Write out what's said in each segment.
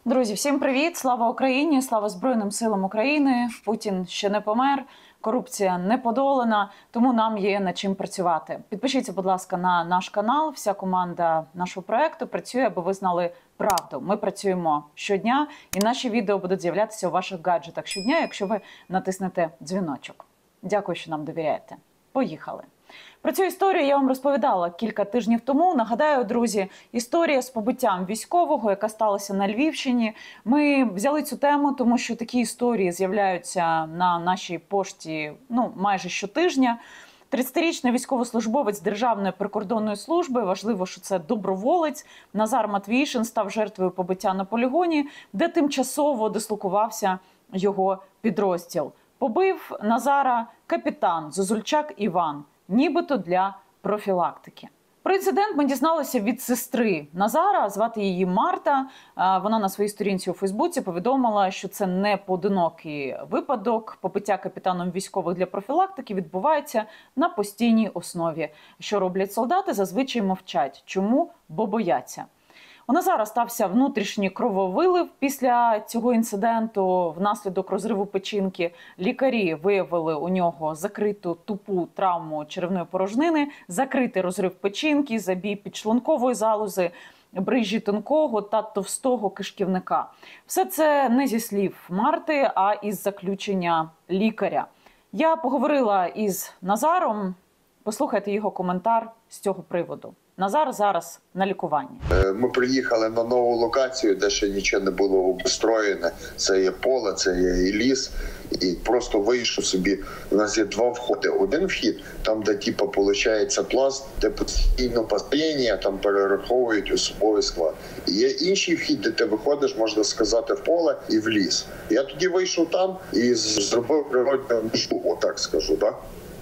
Друзі, всім привіт! Слава Україні! Слава Збройним силам України! Путін ще не помер, корупція не подолана, тому нам є над чим працювати. Підпишіться, будь ласка, на наш канал. Вся команда нашого проекту працює, аби ви знали правду. Ми працюємо щодня, і наші відео будуть з'являтися у ваших гаджетах щодня, якщо ви натиснете дзвіночок. Дякую, що нам довіряєте. Поїхали! Про цю історію я вам розповідала кілька тижнів тому. Нагадаю, друзі, історія з побиттям військового, яка сталася на Львівщині. Ми взяли цю тему, тому що такі історії з'являються на нашій пошті майже щотижня. 30-річний військовослужбовець Державної прикордонної служби, важливо, що це доброволець, Назар Матвійшин став жертвою побиття на полігоні, де тимчасово дислокувався його підрозділ. Побив Назара капітан Зозульчак Іван, нібито для профілактики. Про інцидент ми дізналися від сестри Назара, звати її Марта. Вона на своїй сторінці у Фейсбуці повідомила, що це не поодинокий випадок. Побиття капітаном військових для профілактики відбувається на постійній основі. Що роблять солдати, зазвичай мовчать. Чому? Бо бояться. У Назара стався внутрішній крововилив після цього інциденту. Внаслідок розриву печінки лікарі виявили у нього закриту тупу травму черевної порожнини, закритий розрив печінки, забій підшлункової залози, брижі тонкого та товстого кишківника. Все це не зі слів Марти, а із заключення лікаря. Я поговорила із Назаром. Послухайте його коментар з цього приводу. Назар зараз на лікуванні. Ми приїхали на нову локацію, де ще нічого не було обустроєне. Це є поле, це є і ліс. І просто вийшов собі. У нас є два входи. Один вхід, там, де виходить пласт, де постійно постійно, там перераховують особовий склад. І є інший вхід, де ти виходиш, можна сказати, в поле і в ліс. Я тоді вийшов там і зробив природну межу, отак скажу, так?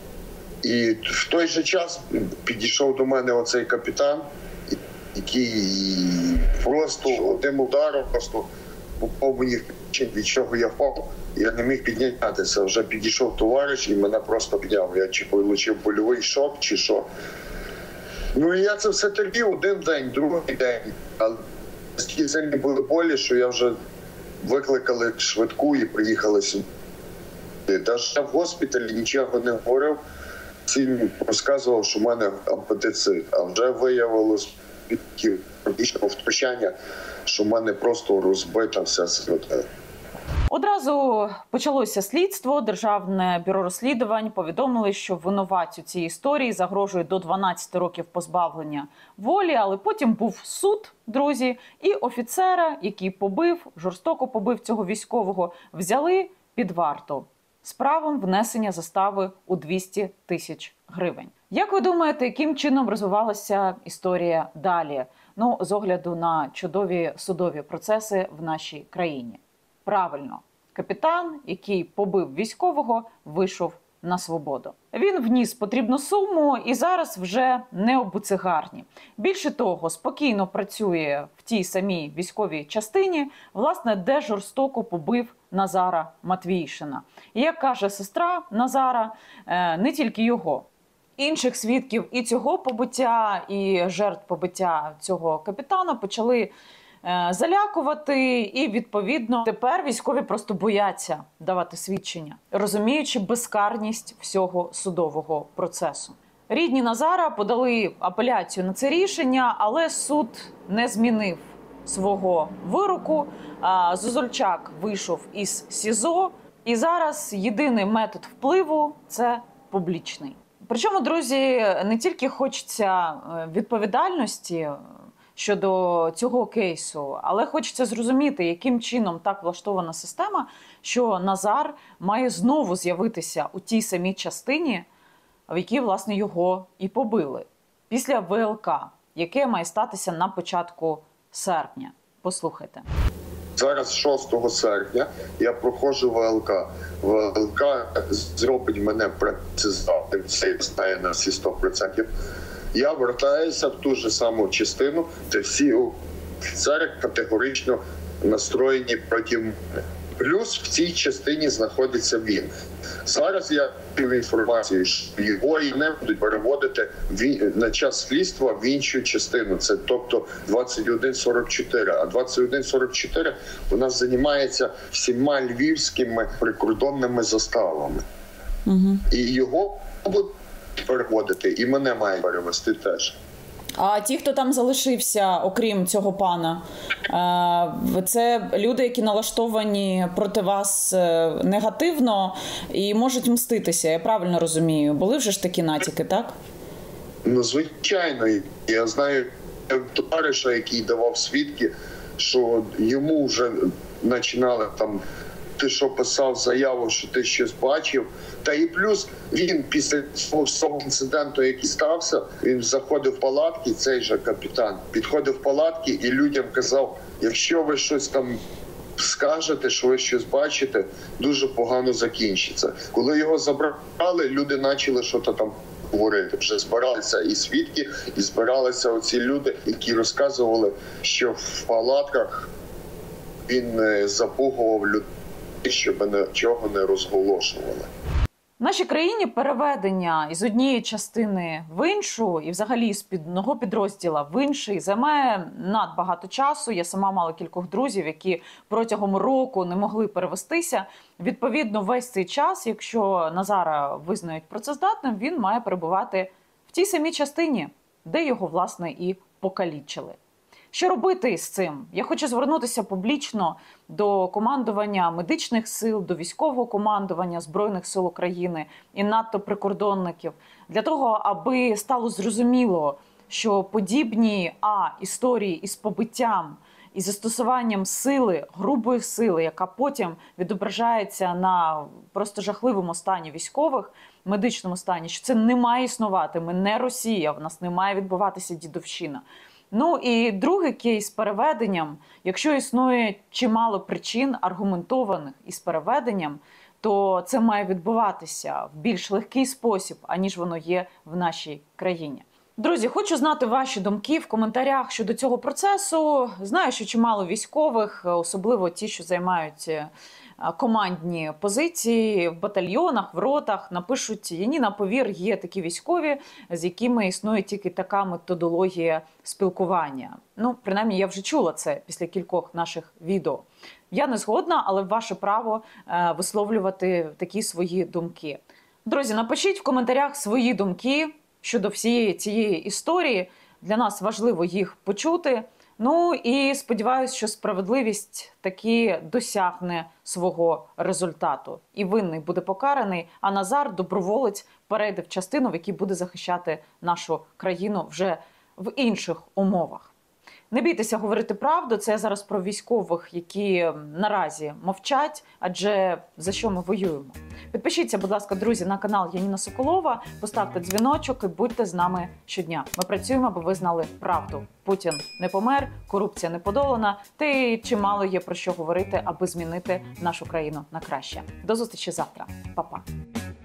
І в той же час підійшов до мене оцей капітан, який просто одним ударом попав мені в печінь, від чого я впав. Я не міг піднятися. Вже підійшов товариш і мене просто підняв. Я чи отримав больовий шок, чи що. Ну і я це все терпів один день, другий день. Але настільки сильні були болі, що я вже викликали швидку і приїхали сюди. Навіть в госпіталі нічого не говорив. Всім розказував, що в мене апендицит, а вже виявилось під практичного втручання, що в мене просто розбита вся середина. Одразу почалося слідство. Державне бюро розслідувань повідомили, що винуватцю цієї історії загрожує до 12 років позбавлення волі, але потім був суд, друзі, і офіцера, який жорстоко побив цього військового, взяли під варту з правом внесення застави у 200 тисяч гривень. Як ви думаєте, яким чином розвивалася історія далі? З огляду на чудові судові процеси в нашій країні. Правильно, капітан, який побив військового, вийшов на свободу. Він вніс потрібну суму і зараз вже не у буцегарні. Більше того, спокійно працює в тій самій військовій частині, власне, де жорстоко побив Назара Матвійшина. І, як каже сестра Назара, не тільки його. Інших свідків і цього побиття, і жертв побиття цього капітана почали залякувати, і, відповідно, тепер військові просто бояться давати свідчення, розуміючи безкарність всього судового процесу. Рідні Назара подали апеляцію на це рішення, але суд не змінив свого вироку. Зозульчак вийшов із СІЗО, і зараз єдиний метод впливу – це публічний. Причому, друзі, не тільки хочеться відповідальності щодо цього кейсу, але хочеться зрозуміти, яким чином так влаштована система, що Назар має знову з'явитися у тій самій частині, в якій, власне, його і побили, після ВЛК, яке має статися на початку серпня. Послухайте. Зараз 6 серпня я проходжу ВЛК. ВЛК зробить мене працездатним, це знає на всі 100%. Я вертаюся в ту ж саму частину, де всі офіцери категорично настроєні проти мене. Плюс в цій частині знаходиться він. Зараз я чув інформацію, що його і не будуть переводити на час слідства в іншу частину. Це тобто 2144. А 2144 у нас займається всіма львівськими прикордонними заставами. І його будуть переводити, і мене має перевести теж. А ті, хто там залишився, окрім цього пана, це люди, які налаштовані проти вас негативно і можуть мститися, я правильно розумію? Були вже ж такі натяки, так? Ну, звичайно. Я знаю товариша, який давав свідки, що йому вже починали там: ти що писав заяву, що ти щось бачив. Та і плюс він після цього інциденту, який стався, він заходив в палатки, цей же капітан, підходив в палатки і людям казав: якщо ви щось там скажете, що ви щось бачите, дуже погано закінчиться. Коли його забрали, люди почали щось там говорити. Вже збиралися і свідки, і збиралися оці люди, які розказували, що в палатках він запугував людей, щоб нічого не розголошували. В нашій країні переведення із однієї частини в іншу і взагалі з одного підрозділа в інший займає надбагато часу. Я сама мала кількох друзів, які протягом року не могли перевестися. Відповідно, весь цей час, якщо Назара визнають працездатним, він має перебувати в тій самій частині, де його, власне, і покалічили. Що робити з цим? Я хочу звернутися публічно до командування медичних сил, до військового командування Збройних сил України і надто прикордонників, для того, аби стало зрозуміло, що подібні історії із побиттям і застосуванням сили, грубої сили, яка потім відображається на просто жахливому стані військових, медичному стані, що це не має існувати. Ми не Росія, в нас не має відбуватися дідовщина. Ну і другий кейс з переведенням. Якщо існує чимало причин аргументованих із переведенням, то це має відбуватися в більш легкий спосіб, аніж воно є в нашій країні. Друзі, хочу знати ваші думки в коментарях щодо цього процесу. Знаю, що чимало військових, особливо ті, що займають командні позиції в батальйонах, в ротах, напишуть: Яніна, повір, є такі військові, з якими існує тільки така методологія спілкування. Ну, принаймні, я вже чула це після кількох наших відео. Я не згодна, але ваше право висловлювати такі свої думки. Друзі, напишіть в коментарях свої думки щодо всієї цієї історії. Для нас важливо їх почути. Ну і сподіваюся, що справедливість таки досягне свого результату. І винний буде покараний, а Назар, доброволець, перейде в частину, в якій буде захищати нашу країну вже в інших умовах. Не бійтеся говорити правду, це я зараз про військових, які наразі мовчать, адже за що ми воюємо. Підпишіться, будь ласка, друзі, на канал Яніна Соколова, поставте дзвіночок і будьте з нами щодня. Ми працюємо, аби ви знали правду. Путін не помер, корупція не подолана, та й чимало є про що говорити, аби змінити нашу країну на краще. До зустрічі завтра. Па-па.